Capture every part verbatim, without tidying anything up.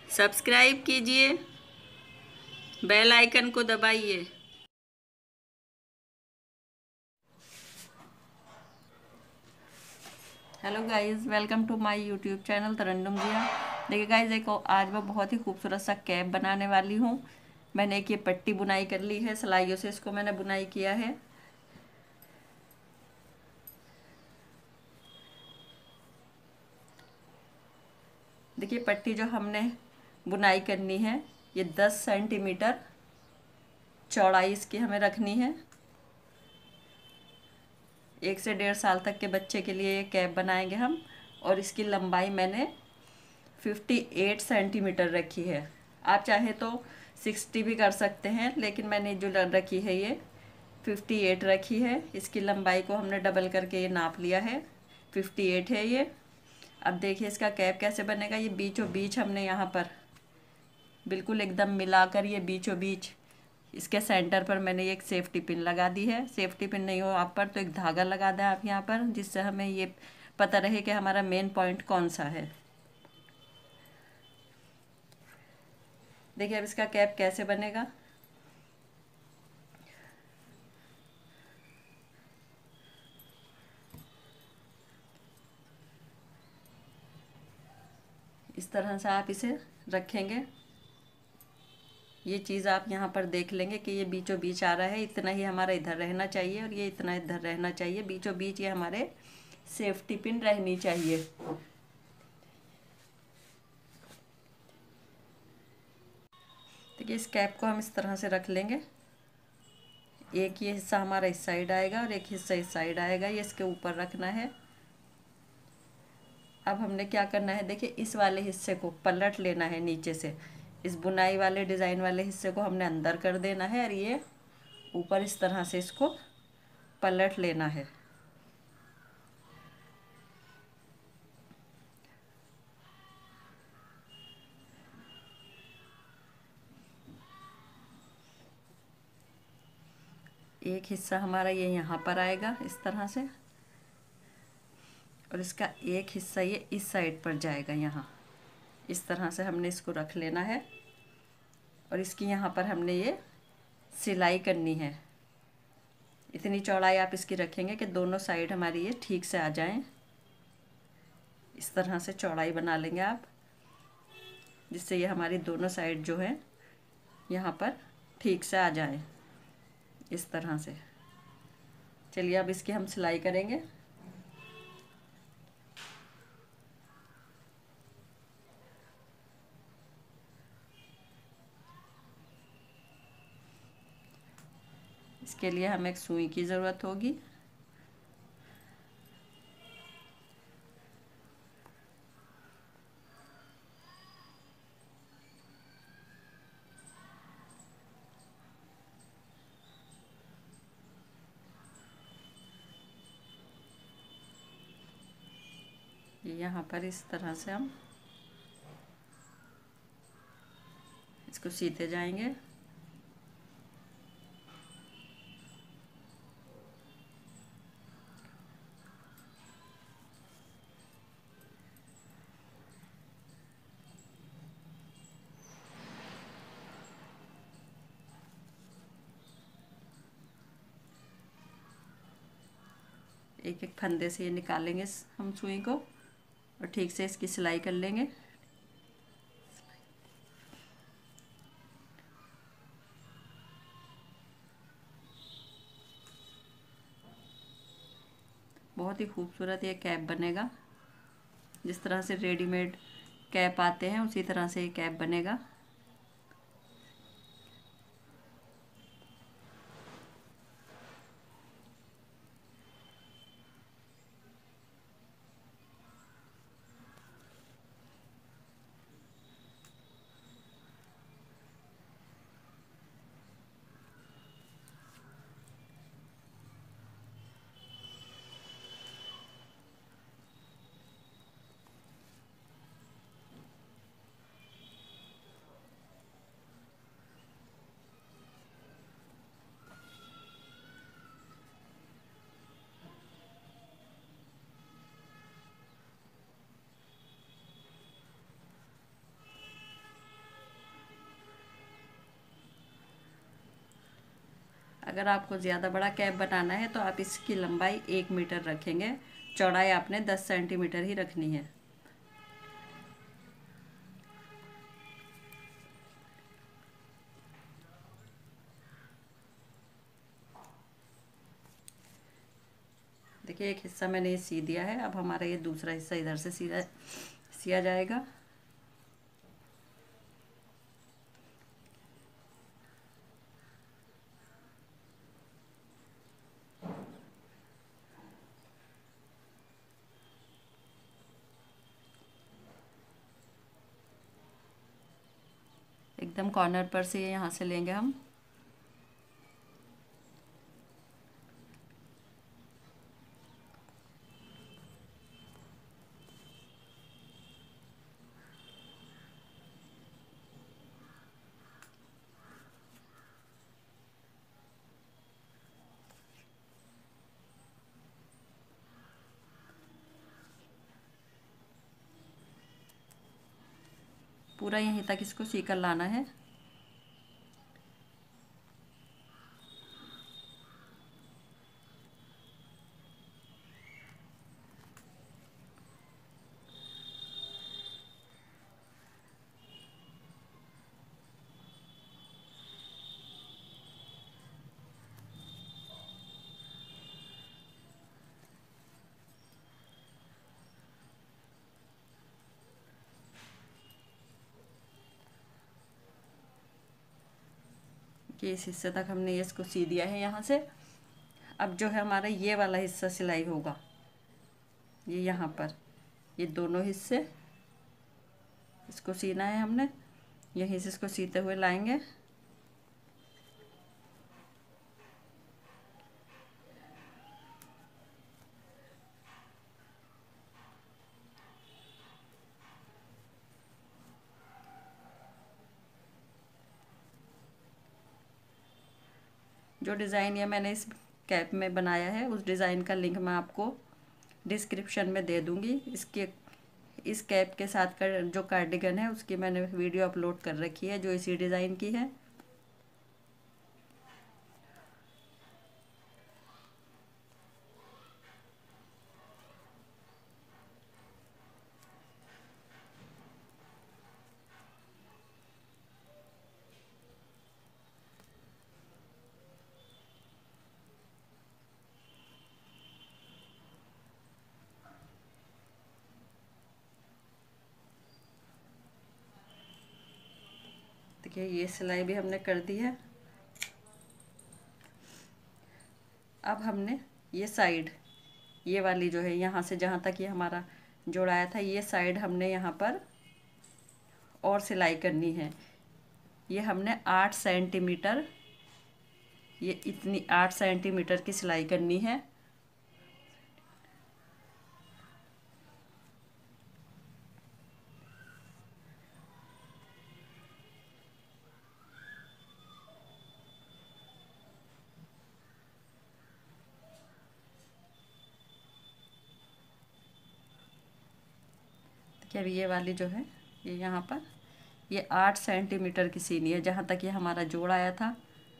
Subscribe कीजिए, bell icon को दबाइए। Hello guys, welcome to my YouTube channel Tarannum Jiya. देखिए गाइस, एक आज मैं बहुत ही खूबसूरत सा कैप बनाने वाली हूँ। मैंने एक ये पट्टी बुनाई कर ली है, सिलाइयों से इसको मैंने बुनाई किया है। देखिए पट्टी जो हमने बुनाई करनी है, ये दस सेंटीमीटर चौड़ाई इसकी हमें रखनी है। एक से डेढ़ साल तक के बच्चे के लिए ये कैप बनाएंगे हम। और इसकी लंबाई मैंने अट्ठावन सेंटीमीटर रखी है। आप चाहे तो साठ भी कर सकते हैं, लेकिन मैंने जो रखी है ये अट्ठावन रखी है। इसकी लंबाई को हमने डबल करके ये नाप लिया है, अट्ठावन है ये। अब देखिए इसका कैप कैसे बनेगा। ये बीचों बीच हमने यहाँ पर बिल्कुल एकदम मिलाकर ये बीचों बीच इसके सेंटर पर मैंने एक सेफ्टी पिन लगा दी है। सेफ्टी पिन नहीं हो आप पर तो एक धागा लगा दें आप यहाँ पर, जिससे हमें ये पता रहे कि हमारा मेन पॉइंट कौन सा है। देखिए अब इसका कैप कैसे बनेगा। इस तरह से आप इसे रखेंगे। ये चीज़ आप यहाँ पर देख लेंगे कि ये बीचों बीच आ रहा है, इतना ही हमारा इधर रहना चाहिए और ये इतना इधर रहना चाहिए। बीचों बीच ये हमारे सेफ्टी पिन रहनी चाहिए। देखिए इस कैप को हम इस तरह से रख लेंगे। एक ये हिस्सा हमारा इस साइड आएगा और एक हिस्सा इस साइड आएगा, ये इसके ऊपर रखना है। अब हमने क्या करना है, देखिए इस वाले हिस्से को पलट लेना है नीचे से। इस बुनाई वाले डिज़ाइन वाले हिस्से को हमने अंदर कर देना है और ये ऊपर इस तरह से इसको पलट लेना है। एक हिस्सा हमारा ये यहाँ पर आएगा इस तरह से, और इसका एक हिस्सा ये इस साइड पर जाएगा यहाँ। इस तरह से हमने इसको रख लेना है और इसकी यहाँ पर हमने ये सिलाई करनी है। इतनी चौड़ाई आप इसकी रखेंगे कि दोनों साइड हमारी ये ठीक से आ जाएं। इस तरह से चौड़ाई बना लेंगे आप, जिससे ये हमारी दोनों साइड जो है यहाँ पर ठीक से आ जाए इस तरह से। चलिए अब इसकी हम सिलाई करेंगे। इसके लिए हमें एक सुई की ज़रूरत होगी। यहाँ पर इस तरह से हम इसको सीते जाएंगे। एक एक फंदे से ये निकालेंगे हम सुई को और ठीक से इसकी सिलाई कर लेंगे। बहुत ही खूबसूरत ये कैप बनेगा। जिस तरह से रेडीमेड कैप आते हैं उसी तरह से ये कैप बनेगा। अगर आपको ज़्यादा बड़ा कैप बनाना है तो आप इसकी लंबाई एक मीटर रखेंगे, चौड़ाई आपने दस सेंटीमीटर ही रखनी है। देखिए एक हिस्सा मैंने ये सी दिया है, अब हमारा ये दूसरा हिस्सा इधर से सीधा सिया जाएगा। एकदम कॉर्नर पर से यहाँ से लेंगे हम। पूरा यहीं तक इसको सीकर लाना है। कि इस हिस्से तक हमने ये इसको सी दिया है यहाँ से। अब जो है हमारा ये वाला हिस्सा सिलाई होगा, ये यहाँ पर ये दोनों हिस्से इसको सीना है हमने, यहीं से इसको सीते हुए लाएंगे। जो डिज़ाइन ये मैंने इस कैप में बनाया है उस डिज़ाइन का लिंक मैं आपको डिस्क्रिप्शन में दे दूँगी। इसके इस कैप के साथ का जो कार्डिगन है उसकी मैंने वीडियो अपलोड कर रखी है जो इसी डिज़ाइन की है। देखिए ये सिलाई भी हमने कर दी है। अब हमने ये साइड ये वाली जो है यहाँ से जहाँ तक ये हमारा जोड़ाया था ये साइड हमने यहाँ पर और सिलाई करनी है। ये हमने आठ सेंटीमीटर ये इतनी आठ सेंटीमीटर की सिलाई करनी है। देखिए अभी ये वाली जो है ये यहाँ पर ये आठ सेंटीमीटर की सीनी है जहाँ तक ये हमारा जोड़ आया था।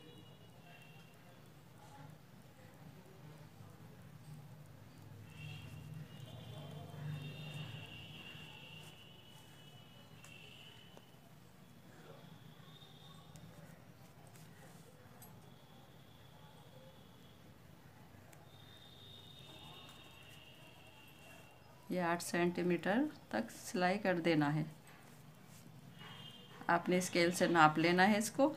ये आठ सेंटीमीटर तक सिलाई कर देना है। आपने स्केल से नाप लेना है इसको।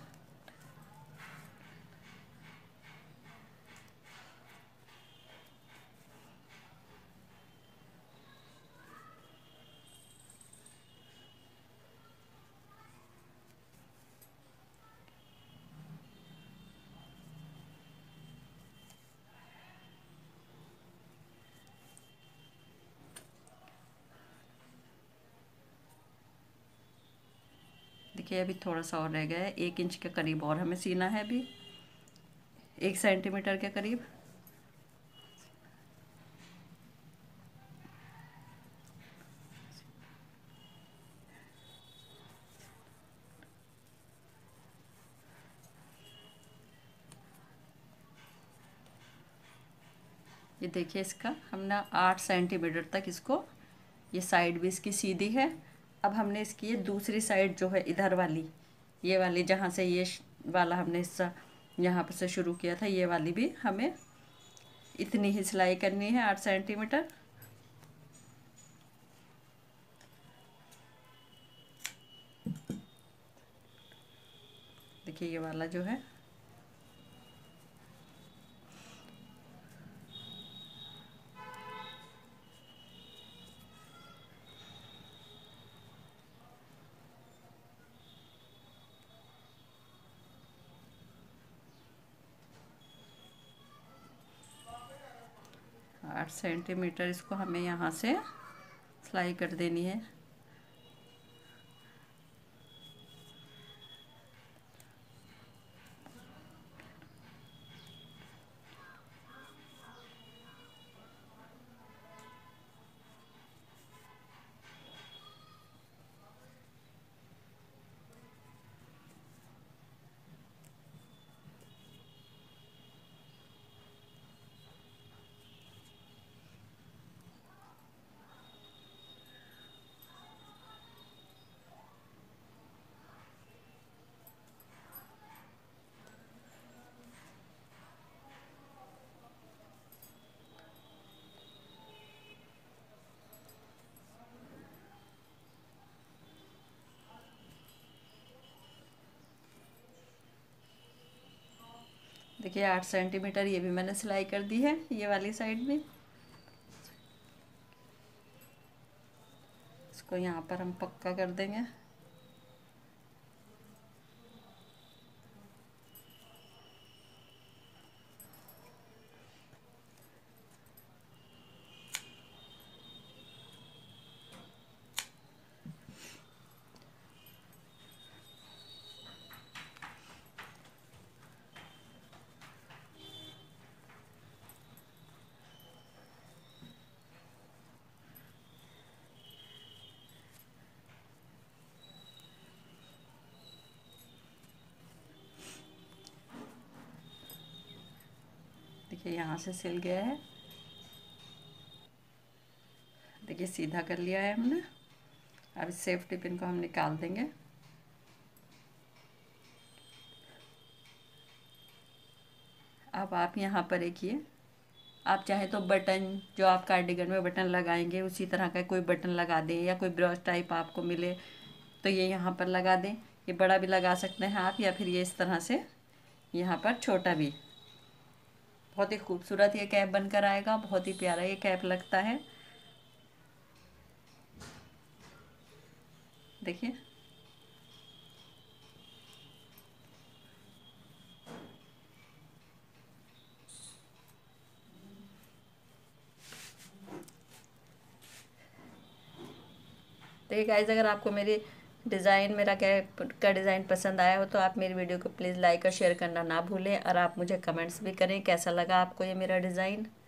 देखिए अभी थोड़ा सा और रह गया है, एक इंच के करीब और हमें सीना है अभी, एक सेंटीमीटर के करीब। ये देखिए इसका हमने आठ सेंटीमीटर तक इसको, ये साइड भी इसकी सीधी है। अब हमने इसकी ये दूसरी साइड जो है इधर वाली, ये वाली जहाँ से ये वाला हमने हिस्सा यहाँ पर से शुरू किया था, ये वाली भी हमें इतनी ही सिलाई करनी है, आठ सेंटीमीटर। देखिए ये वाला जो है, आठ सेंटीमीटर इसको हमें यहाँ से सिलाई कर देनी है। देखिए आठ सेंटीमीटर ये भी मैंने सिलाई कर दी है, ये वाली साइड भी। इसको यहाँ पर हम पक्का कर देंगे। देखिए यहाँ से सिल गया है, देखिए सीधा कर लिया है हमने। अब इस सेफ्टी पिन को हम निकाल देंगे। अब आप यहाँ पर देखिए, आप चाहे तो बटन जो आप कार्डिगन में बटन लगाएंगे उसी तरह का कोई बटन लगा दें, या कोई ब्रश टाइप आपको मिले तो ये यहाँ पर लगा दें। ये बड़ा भी लगा सकते हैं आप, या फिर ये इस तरह से यहाँ पर छोटा भी। बहुत ही खूबसूरत ये कैप बनकर आएगा, बहुत ही प्यारा ये कैप लगता है। देखिए देखिए गाइस, अगर आपको मेरी डिज़ाइन मेरा कैप का डिज़ाइन पसंद आया हो तो आप मेरी वीडियो को प्लीज़ लाइक और शेयर करना ना भूलें। और आप मुझे कमेंट्स भी करें कैसा लगा आपको ये मेरा डिज़ाइन।